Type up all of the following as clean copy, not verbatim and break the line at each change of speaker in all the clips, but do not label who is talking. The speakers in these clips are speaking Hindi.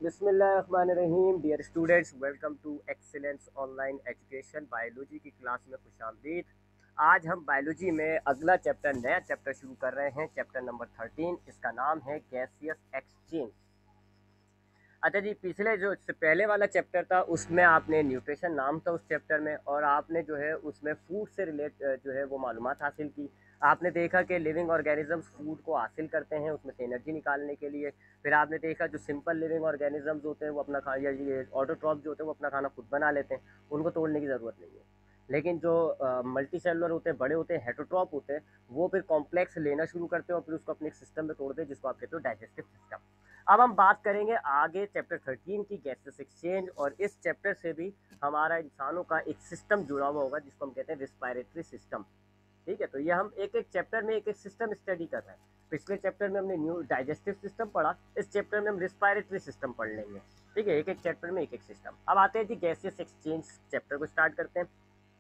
बिस्मिल्लाहिर्रहमानिर्रहीम। Dear students, welcome to excellence online education. Biology की क्लास में खुशामदीद। आज हम बायोलॉजी में अगला चैप्टर, नया चैप्टर शुरू कर रहे हैं, चैप्टर नंबर 13। इसका नाम है गैसियस एक्सचेंज। अच्छा जी, पिछले जो इससे पहले वाला चैप्टर था उसमें आपने न्यूट्रिशन नाम था उस चैप्टर में, और आपने जो है उसमें फूड से रिलेट जो है वो मालूमात हासिल की। आपने देखा कि लिविंग ऑर्गेनिजम्स फूड को हासिल करते हैं उसमें से एनर्जी निकालने के लिए। फिर आपने देखा जो सिंपल लिविंग ऑर्गेनिजम्स होते हैं वो अपना खा, या ये ऑटोट्रॉफ जो होते हैं वो अपना खाना खुद बना लेते हैं, उनको तोड़ने की ज़रूरत नहीं है। लेकिन जो मल्टी सेलुलर होते हैं, बड़े होते हैं, हेटरोट्रॉप होते हैं, वो फिर कॉम्प्लेक्स लेना शुरू करते हैं और फिर उसको अपने एक सिस्टम में तोड़ते हैं जिसको आप कहते हो डाइजेस्टिव सिस्टम। अब हम बात करेंगे आगे चैप्टर 13 की, गैसेस एक्सचेंज। और इस चैप्टर से भी हमारा इंसानों का एक सिस्टम जुड़ा हुआ होगा जिसको हम कहते हैं रिस्पायरेटरी सिस्टम। ठीक है, तो ये हम एक एक चैप्टर में एक एक सिस्टम स्टडी कर रहे हैं। पिछले चैप्टर में हमने न्यू डाइजेस्टिव सिस्टम पढ़ा, इस चैप्टर में हम रिस्पायरेटरी सिस्टम पढ़ लेंगे। ठीक है, एक एक चैप्टर में एक एक सिस्टम। अब आते हैं जी गैसेस एक्सचेंज चैप्टर को स्टार्ट करते हैं।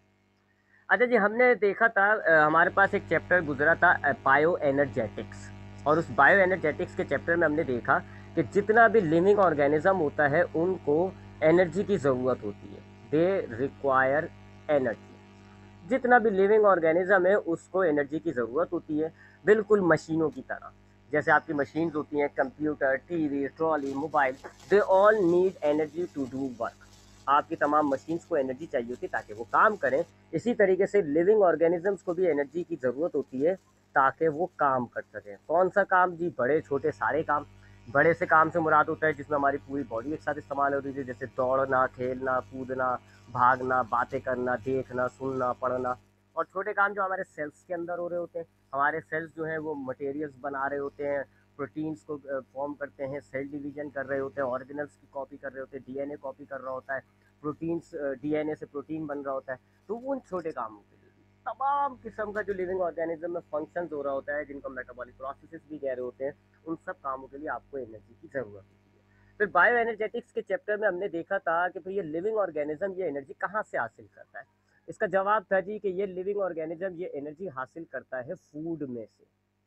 अच्छा जी, हमने देखा था हमारे पास एक चैप्टर गुजरा था बायो एनर्जेटिक्स, और उस बायो एनर्जेटिक्स के चैप्टर में हमने देखा कि जितना भी लिविंग ऑर्गेनिज्म होता है उनको एनर्जी की ज़रूरत होती है। They require energy. जितना भी लिविंग ऑर्गेनिज्म है उसको एनर्जी की ज़रूरत होती है, बिल्कुल मशीनों की तरह। जैसे आपकी मशीन्स होती हैं, computer, TV, trolley, mobile, they all need energy to do work. आपकी तमाम मशीन्स को एनर्जी चाहिए होती है ताकि वो काम करें। इसी तरीके से लिविंग ऑर्गेनिजम्स को भी एनर्जी की ज़रूरत होती है ताकि वो काम कर सकें। कौन सा काम जी? बड़े छोटे सारे काम। बड़े से काम से मुराद होता है जिसमें हमारी पूरी बॉडी एक साथ इस्तेमाल हो रही है, जैसे दौड़ना, खेलना, कूदना, भागना, बातें करना, देखना, सुनना, पढ़ना। और छोटे काम जो हमारे सेल्स के अंदर हो रहे होते हैं, हमारे सेल्स जो हैं वो मटेरियल्स बना रहे होते हैं, प्रोटीन्स को फॉर्म करते हैं, सेल डिवीजन कर रहे होते हैं, ऑर्गेनल्स की कॉपी कर रहे होते हैं, डीएनए कॉपी कर रहा होता है, प्रोटीन्स, डीएनए से प्रोटीन बन रहा होता है। तो उन छोटे कामों के लिए तमाम किस्म का जो लिविंग ऑर्गेनिज्म में फंक्शंस हो रहा होता है, जिनको मेटाबॉलिक प्रोसेसेस भी कह रहे होते हैं, उन सब कामों के लिए आपको एनर्जी की ज़रूरत होती है। फिर बायो एनर्जेटिक्स के चैप्टर में हमने देखा था कि भाई ये लिविंग ऑर्गेनिज्म ये एनर्जी कहाँ से हासिल करता है। इसका जवाब था जी कि ये लिविंग ऑर्गेनिज्म ये एनर्जी हासिल करता है फूड में से।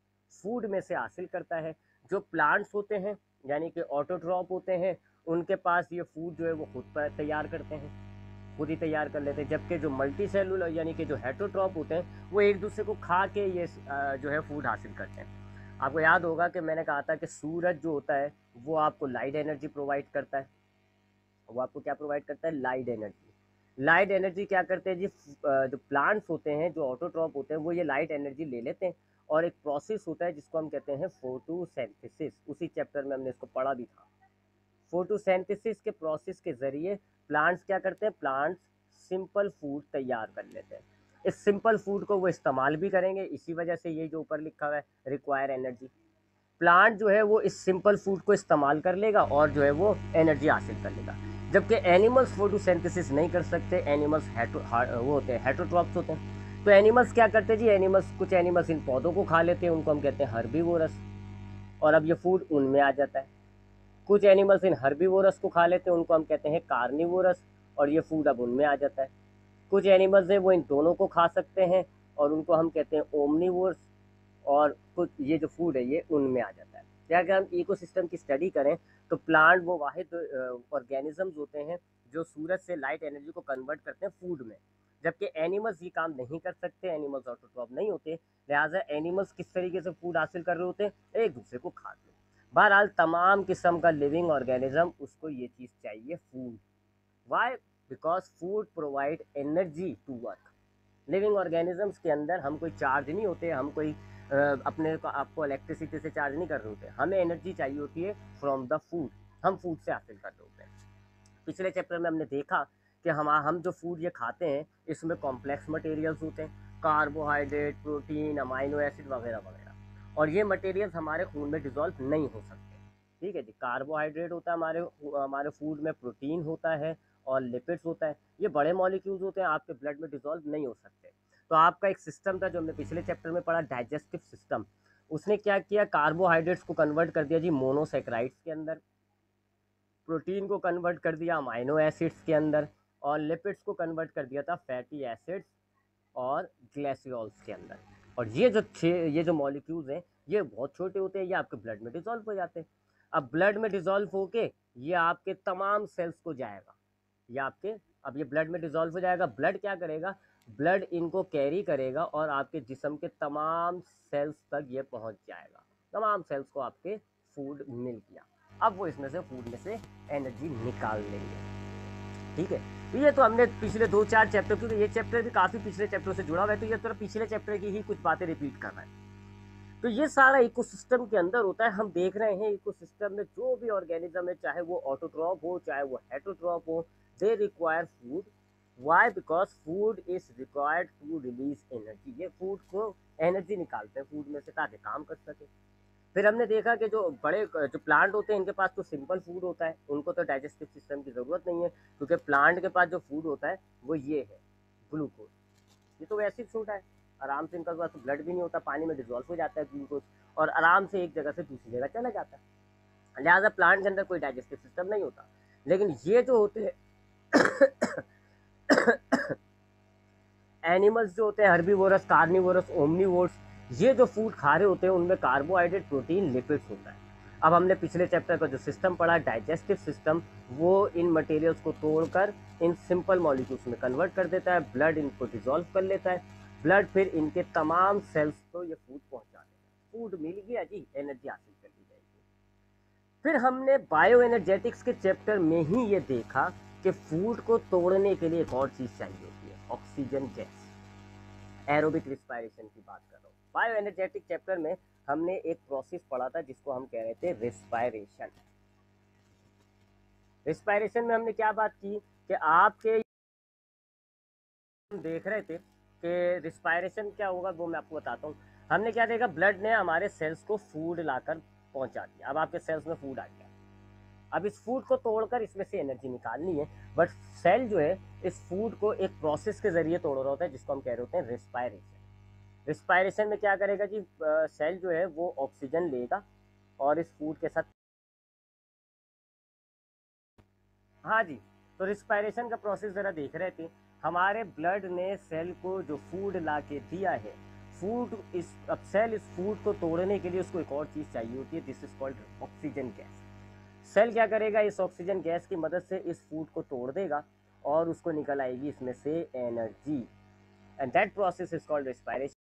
फूड में से हासिल करता है। जो प्लांट्स होते हैं, यानी कि ऑटोट्रॉप होते हैं, उनके पास ये फूड जो है वो खुद पर तैयार करते हैं, खुद ही तैयार कर लेते हैं। जबकि जो मल्टी सेलुलर यानी कि जो हेटरोट्रॉप होते हैं वो एक दूसरे को खा के ये जो है फूड हासिल करते हैं। आपको याद होगा कि मैंने कहा था कि सूरज जो होता है वो आपको लाइट एनर्जी प्रोवाइड करता है। वो आपको क्या प्रोवाइड करता है? Light energy. लाइट एनर्जी क्या करते हैं जी? जो प्लांट्स होते हैं, जो ऑटोट्रॉप होते हैं, वो ये लाइट एनर्जी ले लेते हैं, और एक प्रोसेस होता है जिसको हम कहते हैं फोटोसिंथेसिस। उसी चैप्टर में हमने इसको पढ़ा भी था। फोटोसिंथेसिस के प्रोसेस के जरिए प्लांट्स क्या करते हैं? प्लांट्स सिंपल फूड तैयार कर लेते हैं। इस सिंपल फूड को वो इस्तेमाल भी करेंगे, इसी वजह से ये जो ऊपर लिखा हुआ है रिक्वायर एनर्जी। प्लांट जो है वो इस सिंपल फूड को इस्तेमाल कर लेगा और जो है वो एनर्जी हासिल कर लेगा। जबकि एनिमल्स फोटोसिंथेसिस नहीं कर सकते। एनिमल्स वो होते हैं, हेटरोट्रॉप्स होते हैं। तो एनिमल्स क्या करते हैं जी? एनिमल्स, कुछ एनिमल्स इन पौधों को खा लेते हैं, उनको हम कहते हैं हर्बीवोरस, और अब ये फूड उनमें आ जाता है। कुछ एनिमल्स इन हर्बीवोरस को खा लेते हैं, उनको हम कहते हैं कार्निवोरस, और ये फूड अब उनमें आ जाता है। कुछ एनिमल्स हैं वो इन दोनों को खा सकते हैं, और उनको हम कहते हैं ओमनीवोर्स, और कुछ ये जो फूड है ये उनमें आ जाता है। या अगर हम इकोसिस्टम की स्टडी करें तो प्लांट वो वाहिद ऑर्गेनिजम्स होते हैं जो सूरज से लाइट एनर्जी को कन्वर्ट करते हैं फूड में। जबकि एनिमल्स ये काम नहीं कर सकते, एनिमल्स ऑटोट्रॉप नहीं होते। लिहाजा एनिमल्स किस तरीके से फूड हासिल कर रहे होते हैं? एक दूसरे को खाते हैं। बहरहाल तमाम किस्म का लिविंग ऑर्गेनिज्म उसको ये चीज़ चाहिए, food. Why? Because food provide energy to work. Living organisms के अंदर हम कोई चार्ज नहीं होते, हम कोई अपने को आपको इलेक्ट्रिसिटी से चार्ज नहीं कर रहे होते, हमें एनर्जी चाहिए होती है फ्रॉम द फूड। हम फूड से हासिल कर रहे होते हैं। पिछले चैप्टर में हमने देखा कि हम जो फूड ये खाते हैं इसमें कॉम्प्लेक्स मटेरियल्स होते हैं, कार्बोहाइड्रेट, प्रोटीन, अमाइनो एसिड वगैरह वगैरह, और ये मटेरियल्स हमारे खून में डिजॉल्व नहीं हो सकते। ठीक है जी, कार्बोहाइड्रेट होता है हमारे हमारे फूड में, प्रोटीन होता है, और लिपिड्स होता है। ये बड़े मॉलिक्यूल्स होते हैं, आपके ब्लड में डिजॉल्व नहीं हो सकते। तो आपका एक सिस्टम था जो हमने पिछले चैप्टर में पढ़ा, डाइजेस्टिव सिस्टम। उसने क्या किया? कार्बोहाइड्रेट्स को कन्वर्ट कर दिया जी मोनोसेक्राइड्स के अंदर, प्रोटीन को कन्वर्ट कर दिया अमाइनो एसिड्स के अंदर, और लिपिड्स को कन्वर्ट कर दिया था फैटी एसिड्स और ग्लाइसोल्स के अंदर। और ये जो मॉलिक्यूल्स हैं ये बहुत छोटे होते हैं, ये आपके ब्लड में डिजॉल्व हो जाते हैं। अब ब्लड में डिजोल्व होके ये आपके तमाम सेल्स को जाएगा, ये आपके, अब ये ब्लड में डिजोल्व हो जाएगा। ब्लड क्या करेगा, ब्लड इनको कैरी करेगा और आपके जिस्म के तमाम सेल्स तक ये पहुंच जाएगा। तमाम सेल्स को आपके फूड मिल गया। अब वो इसमें से फूड में से एनर्जी निकाल लेंगे। ठीक है, तो ये तो हमने पिछले 2-4 चैप्टर, क्योंकि ये चैप्टर भी काफ़ी पिछले चैप्टर से जुड़ा हुआ है, तो ये तो पिछले चैप्टर की ही कुछ बातें रिपीट कर रहा है। तो ये सारा इकोसिस्टम के अंदर होता है। हम देख रहे हैं इकोसिस्टम में जो भी ऑर्गेनिज्म है, चाहे वो ऑटोट्रॉप हो चाहे वो हेटरोट्रॉप हो, they require food. Why? Because food is required to release energy. ये फूड को एनर्जी निकालते हैं फूड में से ताकि काम कर सके। फिर हमने देखा कि जो बड़े जो प्लांट होते हैं इनके पास तो सिंपल फूड होता है, उनको तो डाइजेस्टिव सिस्टम की ज़रूरत नहीं है, क्योंकि प्लांट के पास जो फूड होता है वो ये है, ग्लूकोज। ये तो वैसे ही छोटा है, आराम से इनका पास तो ब्लड भी नहीं होता, पानी में डिजोल्व हो जाता है ग्लूकोज और आराम से एक जगह से दूसरी जगह चला जाता है। लिहाजा प्लांट के अंदर कोई डाइजेस्टिव सिस्टम नहीं होता। लेकिन ये जो होते हैं एनिमल्स जो होते हैं, हर्बीवोरस, कार्निवोरस, ओमनीवोरस, ये जो फूड खा रहे होते हैं उनमें कार्बोहाइड्रेट, प्रोटीन, लिपिड्स होता है। अब हमने पिछले चैप्टर का जो सिस्टम पढ़ा, डाइजेस्टिव सिस्टम, वो इन मटेरियल्स को तोड़कर इन सिंपल मॉलिक्यूल्स में कन्वर्ट कर देता है। ब्लड इनको डिजोल्व कर लेता है। ब्लड फिर इनके तमाम सेल्स को ये फूड पहुंचा देता है। फूड मिल गया जी, एनर्जी हासिल कर ली जाएगी। फिर हमने बायो एनर्जेटिक्स के चैप्टर में ही ये देखा कि फूड को तोड़ने के लिए एक और चीज़ चाहिए होती है, ऑक्सीजन गैस। एरोबिक रिस्पायरेशन की बात कर रहा हूँ। बायो एनर्जेटिक चैप्टर में हमने एक प्रोसेस पढ़ा था जिसको हम कह रहे थे रिस्पायरेशन। रिस्पायरेशन में हमने क्या बात की कि आपके देख रहे थे कि रिस्पायरेशन क्या होगा, वो मैं आपको बताता हूँ। हमने क्या देखा, ब्लड ने हमारे सेल्स को फूड लाकर पहुंचा दिया। अब आपके सेल्स में फूड आ गया। अब इस फूड को तोड़कर इसमें से एनर्जी निकालनी है, बट सेल जो है इस फूड को एक प्रोसेस के जरिए तोड़ रहा होता है जिसको हम कह रहे होते हैं रिस्पायरेशन। रिस्पायरेशन में क्या करेगा जी, सेल जो है वो ऑक्सीजन लेगा और इस फूड के साथ, हाँ जी, तो रिस्पायरेशन का प्रोसेस ज़रा देख रहे थे। हमारे ब्लड ने सेल को जो फूड ला के दिया है, फूड इस, अब सेल इस फूड को तोड़ने के लिए उसको एक और चीज़ चाहिए होती है, this is called oxygen gas. Cell क्या करेगा, इस ऑक्सीजन गैस की मदद से इस फूड को तोड़ देगा और उसको निकल आएगी इसमें से energy, and that process is called respiration.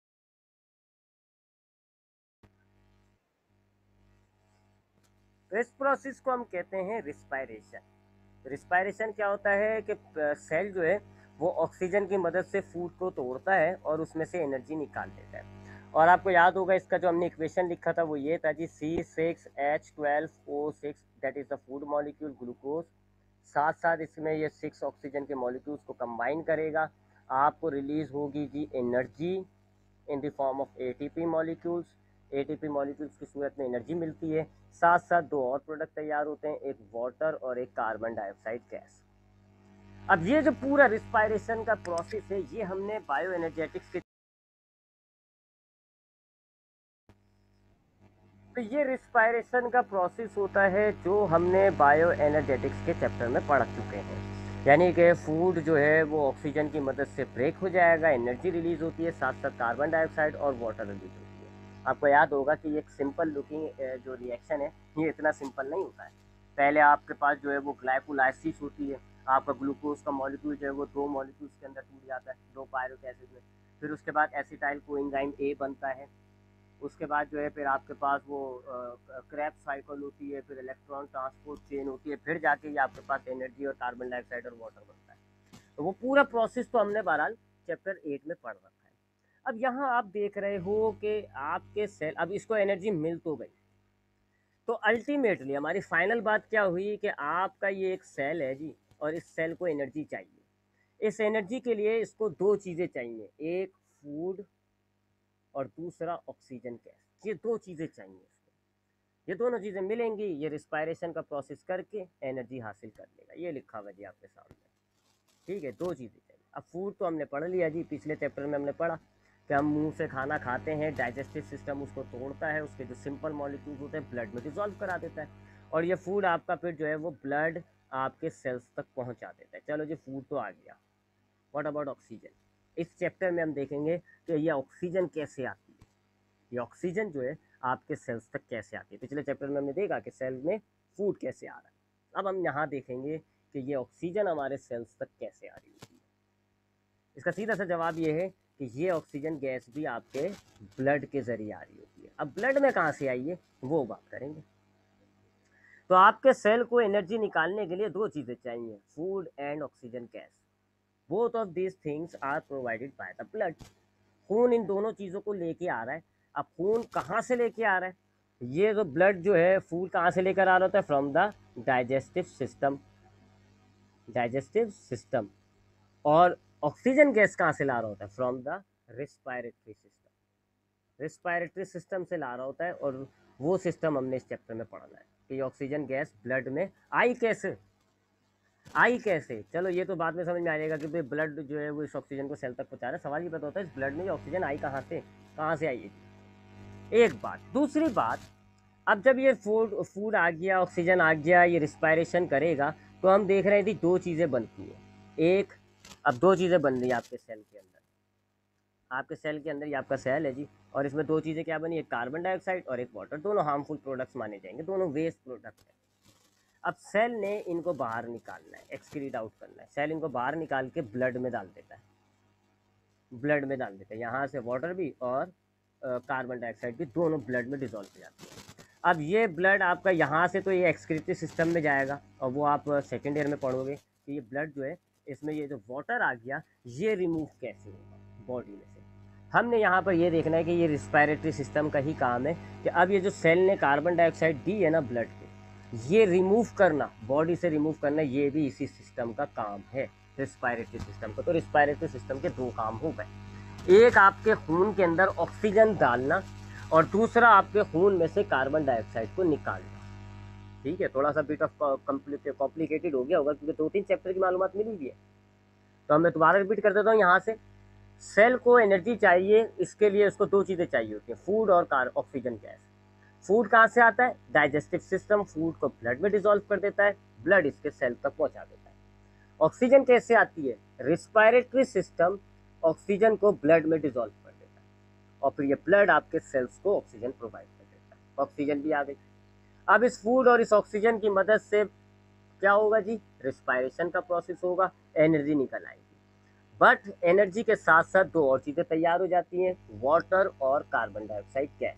इस प्रोसेस को हम कहते हैं रिस्पायरेशन। रिस्पायरेशन क्या होता है कि सेल जो है वो ऑक्सीजन की मदद से फूड को तोड़ता है और उसमें से एनर्जी निकाल लेता है। और आपको याद होगा इसका जो हमने इक्वेशन लिखा था वो ये था जी, C6H12O6, that is the food molecule glucose. साथ साथ इसमें ये 6 ऑक्सीजन के मॉलिक्यूल्स को कंबाइन करेगा, आपको रिलीज होगी जी energy in the form of ATP molecules. ATP molecules की सूरत में एनर्जी मिलती है। साथ साथ दो और प्रोडक्ट तैयार होते हैं, एक वाटर और एक कार्बन डाइऑक्साइड गैस। अब ये जो पूरा रिस्पायरेशन का प्रोसेस है ये हमने बायो एनर्जेटिक्स के, तो ये रिस्पायरेशन का प्रोसेस होता है जो हमने बायो एनर्जेटिक्स के चैप्टर में पढ़ चुके हैं। यानी कि फूड जो है वो ऑक्सीजन की मदद से ब्रेक हो जाएगा, एनर्जी रिलीज होती है, साथ साथ कार्बन डाइऑक्साइड और वाटर रिलीज होती है। आपको याद होगा कि एक सिंपल लुकिंग जो रिएक्शन है ये इतना सिंपल नहीं होता है। पहले आपके पास जो है वो ग्लाइकोलाइसिस होती है, आपका ग्लूकोज का मॉलिक्यूल जो है वो दो मॉलिक्यूल्स के अंदर टूट जाता है, दो पायरुवेट एसिड में। फिर उसके बाद एसिटाइल कोएंजाइम ए बनता है। उसके बाद जो है फिर आपके पास वो क्रैब्स साइकिल होती है, फिर इलेक्ट्रॉन ट्रांसपोर्ट चेन होती है, फिर जाके ये आपके पास एनर्जी और कार्बन डाइऑक्साइड और वाटर बनता है। तो वो पूरा प्रोसेस तो हमने बहरहाल चैप्टर 8 में पढ़ रखा है। अब यहाँ आप देख रहे हो कि आपके सेल, अब इसको एनर्जी मिल तो गई, तो अल्टीमेटली हमारी फाइनल बात क्या हुई कि आपका ये एक सेल है जी और इस सेल को एनर्जी चाहिए। इस एनर्जी के लिए इसको दो चीज़ें चाहिए, एक फूड और दूसरा ऑक्सीजन गैस। ये दो चीज़ें चाहिए इसको, ये दोनों चीज़ें मिलेंगी, ये रिस्पायरेशन का प्रोसेस करके एनर्जी हासिल कर लेगा। ये लिखा हुआ जी आपके सामने, ठीक है, दो चीज़ें चाहिए। अब फूड तो हमने पढ़ लिया जी, पिछले चैप्टर में हमने पढ़ा कि हम मुंह से खाना खाते हैं, डाइजेस्टिव सिस्टम उसको तोड़ता है, उसके जो सिंपल मॉलिक्यूल्स होते हैं ब्लड में डिजॉल्व करा देता है, और ये फूड आपका फिर जो है वो ब्लड आपके सेल्स तक पहुंचा देता है। चलो जी, फूड तो आ गया, व्हाट अबाउट ऑक्सीजन। इस चैप्टर में हम देखेंगे कि ये ऑक्सीजन कैसे आती है। ये ऑक्सीजन जो है आपके सेल्स तक कैसे आती है। पिछले चैप्टर में हमने देखा कि सेल में फूड कैसे आ रहा है। अब हम यहाँ देखेंगे कि ये ऑक्सीजन हमारे सेल्स तक कैसे आ रही होती है। इसका सीधा सा जवाब ये है कि ये ऑक्सीजन गैस भी आपके ब्लड के जरिए आ रही होती है। अब ब्लड में कहाँ से आई है वो बात करेंगे। तो आपके सेल को एनर्जी निकालने के लिए दो चीज़ें चाहिए, food and oxygen gas. Both of these things are provided by the blood. खून इन दोनों चीज़ों को लेके आ रहा है। अब खून कहाँ से लेके आ रहा है? ये जो ब्लड जो है फूड कहाँ से लेकर आ रहा होता है? From the digestive system. Digestive system. और ऑक्सीजन गैस कहाँ से ला रहा होता है? From the respiratory system. Respiratory system से ला रहा होता है। और वो सिस्टम हमने इस चैप्टर में पढ़ना है कि ऑक्सीजन गैस ब्लड में आई कैसे, आई कैसे। चलो ये तो बाद में समझ में आ जाएगा कि भाई ब्लड जो है वो इस ऑक्सीजन को सेल तक पहुंचा रहा है। सवाल ये पता होता है इस ब्लड में ये ऑक्सीजन आई कहाँ से आई। एक बात। दूसरी बात, अब जब ये फूड आ गया, ऑक्सीजन आ गया, ये रिस्पायरेशन करेगा, तो हम देख रहे हैं कि दो चीज़ें बनती हैं। एक, अब दो चीज़ें बन रही है आपके सेल के अंदर। आपके सेल के अंदर ये आपका सेल है जी, और इसमें दो चीज़ें क्या बनी, एक कार्बन डाइऑक्साइड और एक वाटर। दोनों हार्मफुल प्रोडक्ट्स माने जाएंगे, दोनों वेस्ट प्रोडक्ट है। अब सेल ने इनको बाहर निकालना है, एक्सक्रीट आउट करना है। सेल इनको बाहर निकाल के ब्लड में डाल देता है। ब्लड में डाल देते हैं, यहाँ से वाटर भी और कार्बन डाइऑक्साइड भी दोनों ब्लड में डिजोल्व हो जाती है। अब ये ब्लड आपका यहाँ से तो ये एक्सक्रीटरी सिस्टम में जाएगा, और वो आप सेकेंड ईयर में पढ़ोगे कि ये ब्लड जो है इसमें ये जो वाटर आ गया ये रिमूव कैसे होगा बॉडी में से। हमने यहाँ पर ये देखना है कि ये रिस्पायरेटरी सिस्टम का ही काम है कि अब ये जो सेल ने कार्बन डाइऑक्साइड दी है ना ब्लड को, ये रिमूव करना, बॉडी से रिमूव करना, ये भी इसी सिस्टम का काम है, रिस्पायरेटरी सिस्टम का। तो रिस्पायरेटरी सिस्टम के दो काम हो गए, एक आपके खून के अंदर ऑक्सीजन डालना और दूसरा आपके खून में से कार्बन डाइऑक्साइड को निकालना। ठीक है, थोड़ा सा बिट ऑफ कॉम्प्लिकेटेड हो गया होगा क्योंकि 2-3 चैप्टर की मालूमात मिली हुई है। तो मैं दोबारा रिपीट कर देता हूँ यहाँ से। सेल को एनर्जी चाहिए, इसके लिए उसको दो चीज़ें चाहिए होती हैं, फूड और ऑक्सीजन गैस। फूड कहाँ से आता है? डाइजेस्टिव सिस्टम फूड को ब्लड में डिसॉल्व कर देता है, ब्लड इसके सेल तक पहुँचा देता है। ऑक्सीजन कैसे आती है? रिस्पायरेटरी सिस्टम ऑक्सीजन को ब्लड में डिसॉल्व कर देता है और फिर ये ब्लड आपके सेल्स को ऑक्सीजन प्रोवाइड कर देता है। ऑक्सीजन भी आ गई। अब इस फूड और इस ऑक्सीजन की मदद से क्या होगा जी? रिस्पायरेशन का प्रोसेस होगा, एनर्जी निकल आएगी। बट एनर्जी के साथ साथ दो और चीज़ें तैयार हो जाती हैं, वाटर और कार्बन डाइऑक्साइड गैस।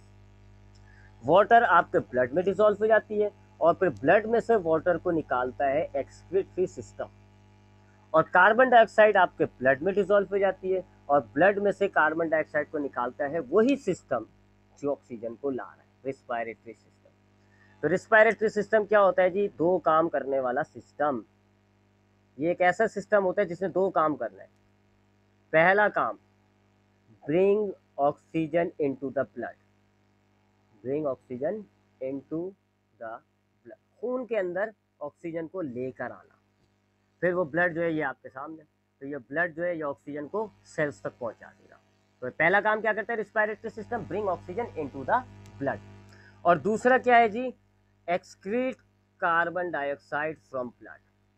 वाटर आपके ब्लड में डिसॉल्व हो जाती है और फिर ब्लड में से वाटर को निकालता है एक्सक्रीटरी सिस्टम, और कार्बन डाइऑक्साइड आपके ब्लड में डिसॉल्व हो जाती है और ब्लड में से कार्बन डाइऑक्साइड को निकालता है वही सिस्टम जो ऑक्सीजन को ला रहा है, रिस्पायरेटरी सिस्टम। तो रिस्पायरेटरी सिस्टम क्या होता है जी? दो काम करने वाला सिस्टम। ये एक ऐसा सिस्टम होता है जिसमें दो काम करना है। पहला काम, bring oxygen into the blood. Bring oxygen into the blood, खून के अंदर ऑक्सीजन को लेकर आना। फिर वो ब्लड जो है ये आपके सामने, तो ये ब्लड जो है ये ऑक्सीजन को सेल्स तक पहुंचा देगा। तो पहला काम क्या करता है respiratory system? Bring oxygen into the blood. और दूसरा क्या है जी? Excrete carbon dioxide from blood.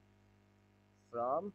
From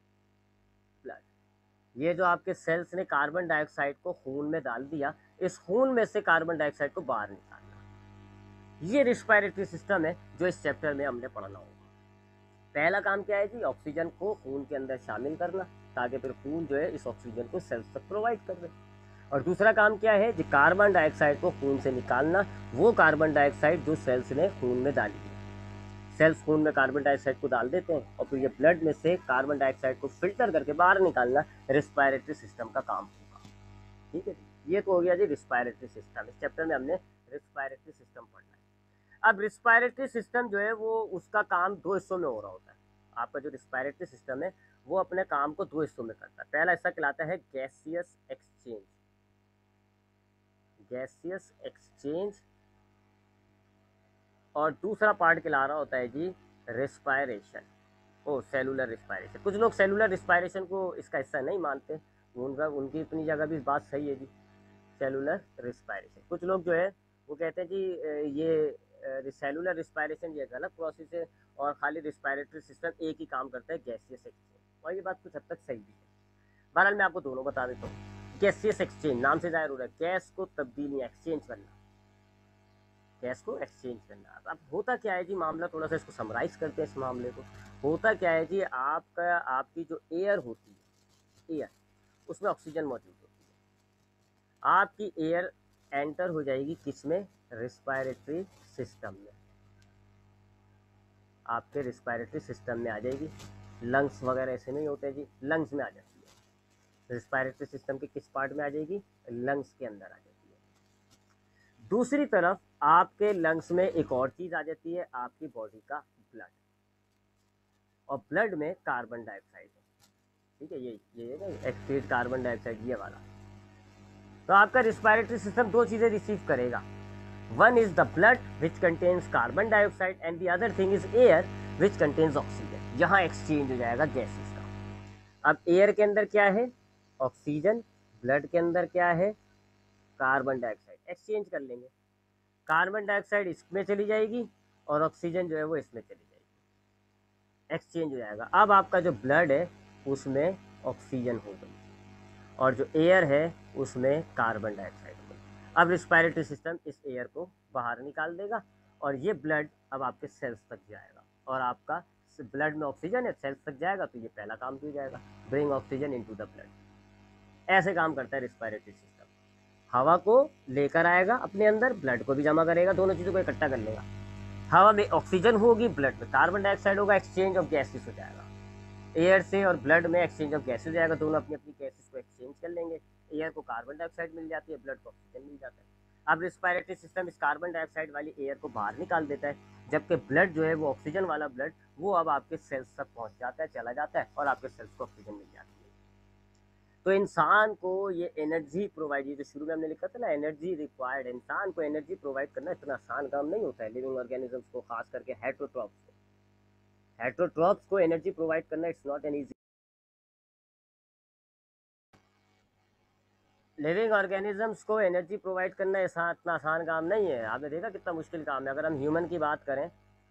blood, ये जो आपके सेल्स ने कार्बन डाइऑक्साइड को खून में डाल दिया, इस खून में से कार्बन डाइऑक्साइड को बाहर निकालना, ये रिस्पायरेटरी सिस्टम है जो इस चैप्टर में हमने पढ़ना होगा। पहला काम क्या है जी? ऑक्सीजन को खून के अंदर शामिल करना ताकि फिर खून जो है इस ऑक्सीजन को सेल्स तक प्रोवाइड कर दे। और दूसरा काम क्या है जी? कार्बन डाइऑक्साइड को खून से निकालना, वो कार्बन डाइऑक्साइड जो सेल्स ने खून में डाली है। सेल्स खून में कार्बन डाइऑक्साइड को डाल देते हैं और फिर ये ब्लड में से कार्बन डाइऑक्साइड को फिल्टर करके बाहर निकालना रिस्पायरेटरी सिस्टम का काम होगा। ठीक है जी, ये तो हो गया जी रिस्पायरेटरी सिस्टम। इस चैप्टर में हमने रिस्पायरेटरी सिस्टम पढ़ना है। अब रिस्पायरेटरी सिस्टम जो है वो उसका काम दो हिस्सों में हो रहा होता है। आपका जो रिस्पायरेटरी सिस्टम है वो अपने काम को दो हिस्सों में करता है। पहला हिस्सा कहलाता है गैसियस एक्सचेंज। Gaseous exchange. और दूसरा पार्ट कहला रहा होता है जी रिस्पायरेशन, ओ सेलुलर रिस्पायरेशन। कुछ लोग सेलुलर रिस्पायरेशन को इसका हिस्सा नहीं मानते, उनकी अपनी जगह भी बात सही है जी, सेलुलर रिस्पायरेशन। कुछ लोग जो है वो कहते हैं जी ये सेलुलर रिस्पायरेशन ये गलत प्रोसेस है और खाली रिस्पायरेटरी सिस्टम एक ही काम करता है, गैसियस एक्सचेंज। और ये बात कुछ हद तक सही भी है। बहरहाल मैं आपको दोनों बता देता हूँ। गैसियस एक्सचेंज नाम से जाहिर हो रहा है, गैस को तब्दीली एक्सचेंज करना। गैस को एक्सचेंज करना। अब होता क्या है जी मामला, थोड़ा सा इसको समराइज करते हैं इस मामले को। होता क्या है जी, आपकी जो एयर होती है, एयर, उसमें ऑक्सीजन मौजूद होती है। आपकी एयर एंटर हो जाएगी किस में, रिस्पायरेटरी सिस्टम में, आपके रिस्पायरेटरी सिस्टम में आ जाएगी। लंग्स वगैरह ऐसे नहीं होते जी, लंग्स में आ जाती है। रिस्पायरेटरी सिस्टम के किस पार्ट में आ जाएगी, लंग्स के अंदर आ जाती है। दूसरी तरफ आपके लंग्स में एक और चीज आ जाती है, आपकी बॉडी का ब्लड, और ब्लड में कार्बन डाइऑक्साइड है, ठीक है, ये ना एक्सक्रीट कार्बन डाइऑक्साइड, ये वाला। तो आपका रिस्पायरेटरी सिस्टम दो चीजें रिसीव करेगा, one is the blood which contains carbon dioxide and the other thing is air which contains oxygen. यहाँ एक्सचेंज हो जाएगा गैसेस का। अब एयर के अंदर क्या है, ऑक्सीजन, ब्लड के अंदर क्या है, कार्बन डाइऑक्साइड। एक्सचेंज कर लेंगे, कार्बन डाइऑक्साइड इसमें चली जाएगी और ऑक्सीजन जो है वो इसमें चली जाएगी, एक्सचेंज हो जाएगा। अब आपका जो ब्लड है उसमें ऑक्सीजन हो गई और जो एयर है उसमें कार्बन डाइऑक्साइड हो गई। अब रिस्पायरेटरी सिस्टम इस एयर को बाहर निकाल देगा और ये ब्लड अब आपके सेल्स तक जाएगा, और आपका ब्लड में ऑक्सीजन है, सेल्स तक जाएगा, तो ये पहला काम तो हो जाएगा, bring oxygen into the blood. ऐसे काम करता है रिस्पायरेटरी सिस्टम। हवा को लेकर आएगा अपने अंदर, ब्लड को भी जमा करेगा, दोनों चीज़ों को इकट्ठा कर लेगा। हवा में ऑक्सीजन होगी, ब्लड में कार्बन डाइऑक्साइड होगा, एक्सचेंज ऑफ गैसेस हो जाएगा। एयर से और ब्लड में एक्सचेंज ऑफ गैसेस हो जाएगा, दोनों अपनी अपनी गैसेस को एक्सचेंज कर लेंगे। एयर को कार्बन डाइऑक्साइड मिल जाती है, ब्लड को ऑक्सीजन मिल जाता है। अब रिस्पायरेटरी सिस्टम इस कार्बन डाइऑक्साइड वाली एयर को बाहर निकाल देता है, जबकि ब्लड जो है वो ऑक्सीजन वाला ब्लड वो अब आपके सेल्स तक पहुंच जाता है, चला जाता है, और आपके सेल्स को ऑक्सीजन मिल जाती है। तो इंसान को ये एनर्जी प्रोवाइड, ये जो शुरू में हमने लिखा था ना, एनर्जी रिक्वायर्ड, इंसान को एनर्जी प्रोवाइड करना इतना आसान काम नहीं होता है। लिविंग ऑर्गेनिजम्स को, खास करके हेट्रोट्रॉप्स को एनर्जी प्रोवाइड करना it's not an easy. Living organisms को एनर्जी प्रोवाइड करना ऐसा इतना आसान काम नहीं है। आपने देखा कितना मुश्किल काम है। अगर हम ह्यूमन की बात करें,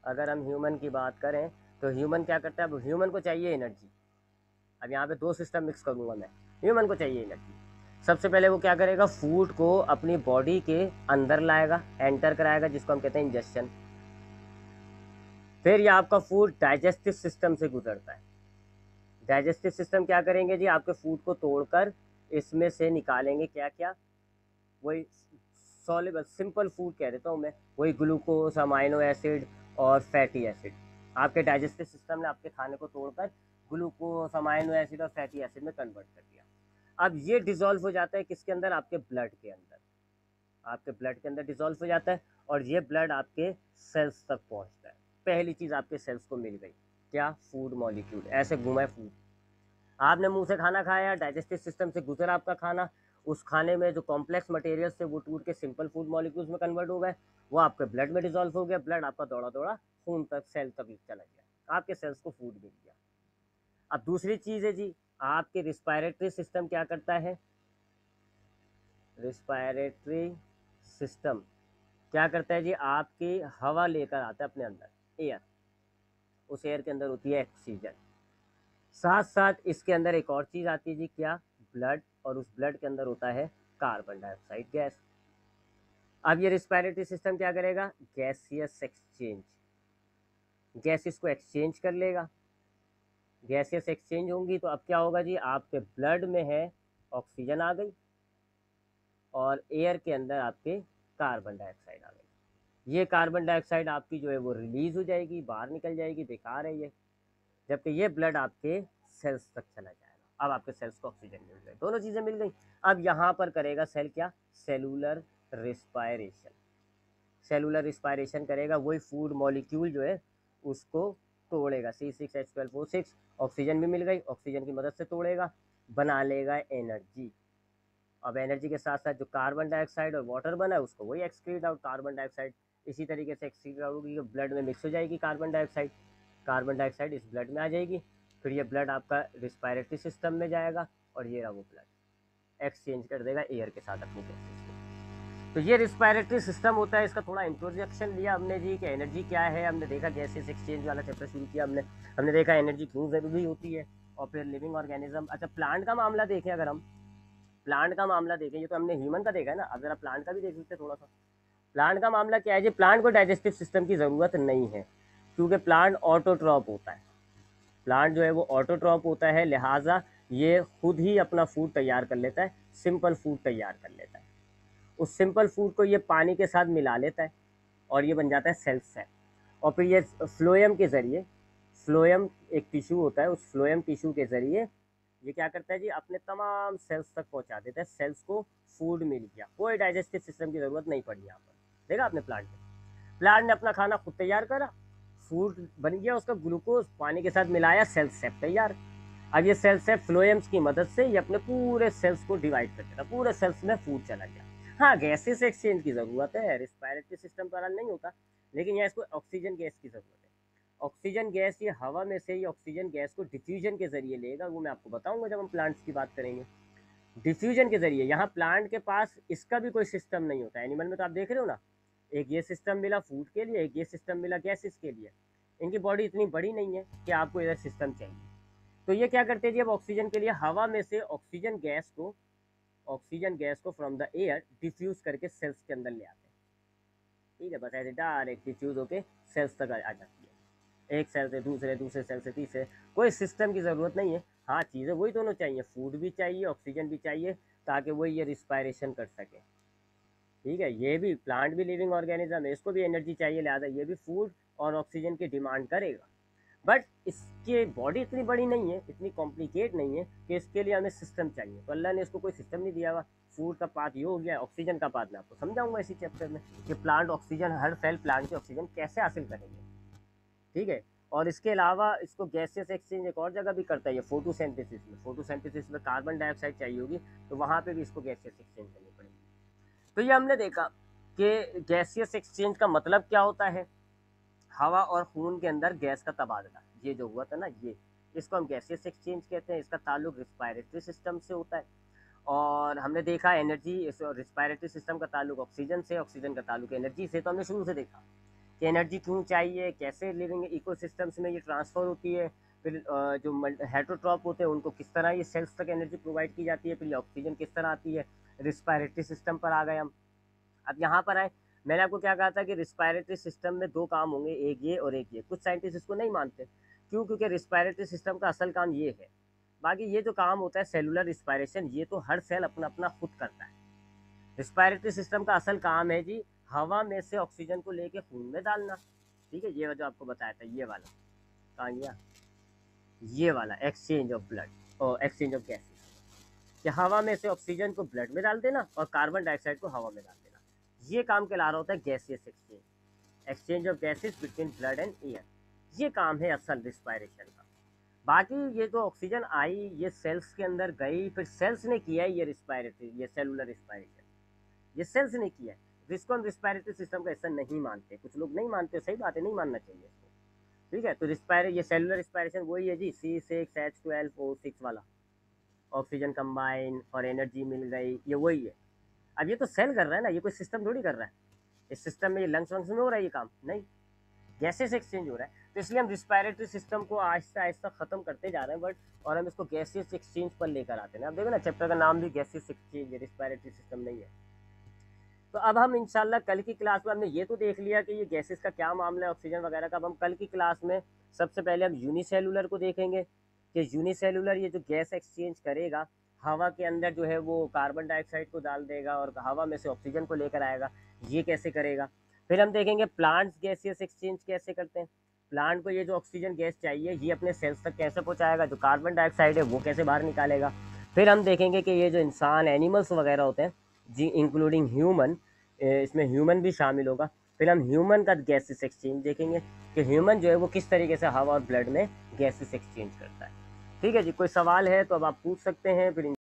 तो ह्यूमन क्या करता है, अब ह्यूमन को चाहिए एनर्जी। अब यहाँ पे दो सिस्टम मिक्स करूँगा मैं। ह्यूमन को चाहिए एनर्जी, सबसे पहले वो क्या करेगा, फूड को अपनी बॉडी के अंदर लाएगा, एंटर कराएगा, जिसको हम कहते हैं इंजेक्शन। फिर ये आपका फूड डाइजेस्टिव सिस्टम से गुजरता है। डाइजेस्टिव सिस्टम क्या करेंगे जी, आपके फूड को तोड़कर इसमें से निकालेंगे क्या क्या, वही सॉल्युबल सिंपल फूड कह देता हूँ मैं, वही ग्लूकोज, अमाइनो एसिड और फैटी एसिड। आपके डाइजेस्टिव सिस्टम ने आपके खाने को तोड़कर ग्लूकोज, अमाइनो एसिड और फैटी एसिड में कन्वर्ट कर दिया। अब ये डिसॉल्व हो जाता है किसके अंदर, आपके ब्लड के अंदर, आपके ब्लड के अंदर डिसॉल्व हो जाता है, और ये ब्लड आपके सेल्स तक पहुंचता है। पहली चीज़ आपके सेल्स को मिल गई, क्या, फूड मॉलिक्यूल। ऐसे घुमा है फूड, आपने मुंह से खाना खाया, डाइजेस्टिव सिस्टम से गुजरा आपका खाना, उस खाने में जो कॉम्प्लेक्स मटेरियल्स थे वो टूट के सिंपल फूड मॉलिक्यूल्स में कन्वर्ट हो गए, वो आपके ब्लड में डिसॉल्व हो गया, ब्लड आपका दौड़ा दौड़ा खून तक, सेल तक चला गया, आपके सेल्स को फूड मिल गया। अब दूसरी चीज़ है जी, आपके रिस्पायरेटरी सिस्टम क्या करता है, रिस्पायरेटरी सिस्टम क्या करता है जी, आपकी हवा लेकर आता है अपने अंदर, एयर, उस एयर के अंदर होती है ऑक्सीजन, साथ साथ इसके अंदर एक और चीज़ आती है जी, क्या, ब्लड, और उस ब्लड के अंदर होता है कार्बन डाइऑक्साइड गैस। अब ये रिस्पायरेटरी सिस्टम क्या करेगा, गैसियस एक्सचेंज, गैसेस को एक्सचेंज कर लेगा। गैसेस एक्सचेंज होंगी तो अब क्या होगा जी, आपके ब्लड में है ऑक्सीजन आ गई, और एयर के अंदर आपके कार्बन डाइऑक्साइड आ गई। ये कार्बन डाइऑक्साइड आपकी जो है वो रिलीज हो जाएगी, बाहर निकल जाएगी, बेकार है ये, जबकि ये ब्लड आपके सेल्स तक चला जाएगा। अब आपके सेल्स को ऑक्सीजन मिल गई, दोनों चीज़ें मिल गई। अब यहाँ पर करेगा सेल क्या, सेलुलर रिस्पायरेशन। सेलुलर रिस्पायरेशन करेगा, वही फूड मॉलिक्यूल जो है उसको तोड़ेगा, C6H12O6, ऑक्सीजन भी मिल गई, ऑक्सीजन की मदद से तोड़ेगा, बना लेगा एनर्जी। अब एनर्जी के साथ साथ जो कार्बन डाइऑक्साइड और वाटर बना है उसको वही एक्सक्रीट आउट, कार्बन डाइऑक्साइड इसी तरीके से एक्सक्रीट आउट होगी, ब्लड में मिक्स हो जाएगी कार्बन डाइऑक्साइड, कार्बन डाइऑक्साइड इस ब्लड में आ जाएगी, फिर ये ब्लड आपका रिस्पायरेटरी सिस्टम में जाएगा, और ये रहा वो ब्लड एक्सचेंज कर देगा एयर के साथ अपनी गैसेस को। तो ये रिस्पायरेटरी सिस्टम होता है। इसका थोड़ा इंट्रोडक्शन लिया हमने जी कि एनर्जी क्या है, हमने देखा गैसेस एक्सचेंज वाला चैप्टर शुरू किया हमने देखा एनर्जी क्यों ज़रूरी होती है, और फिर लिविंग ऑर्गेनिज्म। अच्छा, प्लांट का मामला देखें, अगर हम प्लांट का मामला देखें, ये तो हमने ह्यूमन का देखा है ना, अब जरा प्लांट का भी देख लेते हैं थोड़ा सा। प्लांट का मामला क्या है जी, प्लांट को डाइजेस्टिव सिस्टम की ज़रूरत नहीं है, क्योंकि प्लांट ऑटोट्रॉप होता है। प्लांट जो है वो ऑटोट्रॉप होता है, लिहाजा ये खुद ही अपना फूड तैयार कर लेता है, सिंपल फूड तैयार कर लेता है। उस सिंपल फूड को ये पानी के साथ मिला लेता है और ये बन जाता है सेल्फ सेल। और फिर ये फ्लोएम के ज़रिए, फ्लोएम एक टिश्यू होता है, उस फ्लोएम टिश्यू के ज़रिए ये क्या करता है जी, अपने तमाम सेल्स तक पहुंचा देता है। सेल्स को फूड मिल गया, कोई डाइजेस्टिव सिस्टम की ज़रूरत नहीं पड़ी यहाँ पर। देखा आपने प्लांट में, प्लांट ने अपना खाना खुद तैयार करा, फूड बन गया, उसका ग्लूकोज पानी के साथ मिलाया, सेल सेप तैयार। अब ये सेल सेप फ्लोएम्स की मदद से ये अपने पूरे सेल्स को डिवाइड कर देता, पूरे सेल्स में फूड चला गया। हाँ, गैसेस एक्सचेंज की ज़रूरत है, रिस्पायरेटरी सिस्टम द्वारा नहीं होता, लेकिन यहाँ इसको ऑक्सीजन गैस की ज़रूरत है। ऑक्सीजन गैस ये हवा में से ही ऑक्सीजन गैस को डिफ्यूजन के ज़रिए लेगा, वो मैं आपको बताऊंगा जब हम प्लांट्स की बात करेंगे। डिफ्यूजन के ज़रिए, यहाँ प्लांट के पास इसका भी कोई सिस्टम नहीं होता। एनिमल में तो आप देख रहे हो ना, एक ये सिस्टम मिला फूड के लिए, एक ये सिस्टम मिला गैसेस के लिए। इनकी बॉडी इतनी बड़ी नहीं है कि आपको इधर सिस्टम चाहिए। तो ये क्या करते हैं जी, अब ऑक्सीजन के लिए हवा में से ऑक्सीजन गैस को फ्रॉम द एयर डिफ्यूज करके सेल्स के अंदर ले आते हैं। ठीक है, बस ऐसे डायरेक्ट डिफ्यूज होके सेल्स तक आ जाती है, एक सेल से दूसरे, दूसरे सेल से तीसरे, कोई सिस्टम की ज़रूरत नहीं है। हाँ, चीज़ें वही दोनों चाहिए, फूड भी चाहिए, ऑक्सीजन भी चाहिए, ताकि वही ये रिस्पायरेशन कर सके। ठीक है, ये भी प्लांट भी लिविंग ऑर्गेनिज्म है, इसको भी एनर्जी चाहिए, लिहाजा ये भी फूड और ऑक्सीजन की डिमांड करेगा। बट इसकी बॉडी इतनी बड़ी नहीं है, इतनी कॉम्प्लिकेट नहीं है कि इसके लिए हमें सिस्टम चाहिए। तो अल्लाह ने इसको कोई सिस्टम नहीं दिया हुआ। फूड का पार्ट ये हो गया, ऑक्सीजन का पार्ट मैं आपको समझाऊंगा इसी चैप्टर में कि प्लांट ऑक्सीजन, हर सेल प्लांट की ऑक्सीजन कैसे हासिल करेंगे। ठीक है, और इसके अलावा इसको गैसेस एक्सचेंज एक और जगह भी करता है, ये फोटोसिंथेसिस में। फोटोसिंथेसिस में कार्बन डाइऑक्साइड चाहिए होगी, तो वहाँ पे भी इसको गैसेस एक्सचेंज करनी पड़ेगी। तो ये हमने देखा कि गैसियस एक्सचेंज का मतलब क्या होता है, हवा और खून के अंदर गैस का तबादला, ये जो हुआ था ना, ये इसको हम गैसियस एक्सचेंज कहते हैं। इसका ताल्लुक रिस्पायरेटरी सिस्टम से होता है। और हमने देखा एनर्जी, इस रिस्पायरेटरी सिस्टम का ताल्लुक ऑक्सीजन से, ऑक्सीजन का ताल्लुक एनर्जी से। तो हमने शुरू से देखा कि एनर्जी क्यों चाहिए, कैसे लिविंग इकोसिस्टम्स में ये ट्रांसफ़र होती है, फिर जो हेटरोट्रॉप होते हैं उनको किस तरह ये सेल्स तक एनर्जी प्रोवाइड की जाती है, फिर ये ऑक्सीजन किस तरह आती है। रिस्पायरेटरी सिस्टम पर आ गए हम। अब यहाँ पर आए, मैंने आपको क्या कहा था कि रिस्पायरेटरी सिस्टम में दो काम होंगे, एक ये और एक ये। कुछ साइंटिस्ट इसको नहीं मानते, क्यों? क्योंकि रिस्पायरेटरी सिस्टम का असल काम ये है। बाकी ये जो काम होता है सेलुलर रिस्पायरेशन, ये तो हर सेल अपना अपना खुद करता है। रिस्पायरेटरी सिस्टम का असल काम है जी, हवा में से ऑक्सीजन को लेके खून में डालना। ठीक है, ये जो आपको बताया था, ये वाला कहाँ गया, ये वाला एक्सचेंज ऑफ ब्लड और एक्सचेंज ऑफ गैसेस, कि हवा में से ऑक्सीजन को ब्लड में डाल देना और कार्बन डाइऑक्साइड को हवा में डाल देना। ये काम कहला रहा होता है gaseous exchange, exchange of gases between blood and air. ये काम है असल रिस्पायरेशन का। बाकी ये जो ऑक्सीजन आई, ये सेल्स के अंदर गई, फिर सेल्स ने किया है ये रिस्पायरेटरी, ये सेलुलर रिस्पायरेशन, ये सेल्स ने किया है। जिसको हम रिस्पायरेटरी सिस्टम का हिस्सा नहीं मानते, कुछ लोग नहीं मानते, सही बात है, नहीं मानना चाहिए इसको। ठीक है, तो ये सेलुलर रिस्पायरेशन वही है जी, C6H12O6 वाला, ऑक्सीजन कंबाइन और एनर्जी मिल गई, ये वही है। अब ये तो सेल कर रहा है ना, ये कोई सिस्टम थोड़ी कर रहा है। इस सिस्टम में ये लंग्स वंग्स में हो रहा है ये काम, नहीं, गैसेस एक्सचेंज हो रहा है। तो इसलिए हम रिस्पायरेटरी सिस्टम को आहिस्ता आहिस्ता ख़त्म करते जा रहे हैं, बट और हम इसको गैसेस एक्सचेंज पर लेकर आते हैं। अब देखो ना, चैप्टर का नाम भी गैसेस एक्सचेंज है, रिस्पायरेटरी सिस्टम नहीं है। तो अब हम इंशाल्लाह कल की क्लास में, हमने ये तो देख लिया कि ये गैसेस का क्या मामला है, ऑक्सीजन वगैरह का। अब हम कल की क्लास में सबसे पहले हम यूनिसेलुलर को देखेंगे कि यूनिसेलुलर ये जो गैस एक्सचेंज करेगा, हवा के अंदर जो है वो कार्बन डाइऑक्साइड को डाल देगा और हवा में से ऑक्सीजन को लेकर आएगा, ये कैसे करेगा। फिर हम देखेंगे प्लांट्स गैसियस एक्सचेंज कैसे करते हैं। प्लांट को ये जो ऑक्सीजन गैस चाहिए, ये अपने सेल्स तक कैसे पहुँचाएगा, जो कार्बन डाइऑक्साइड है वो कैसे बाहर निकालेगा। फिर हम देखेंगे कि ये जो इंसान, एनिमल्स वगैरह होते हैं जी, इंक्लूडिंग ह्यूमन, इसमें ह्यूमन भी शामिल होगा। फिर हम ह्यूमन का गैसेस एक्सचेंज देखेंगे कि ह्यूमन जो है वो किस तरीके से हवा और ब्लड में गैसेस एक्सचेंज करता है। ठीक है जी, कोई सवाल है तो अब आप पूछ सकते हैं, फिर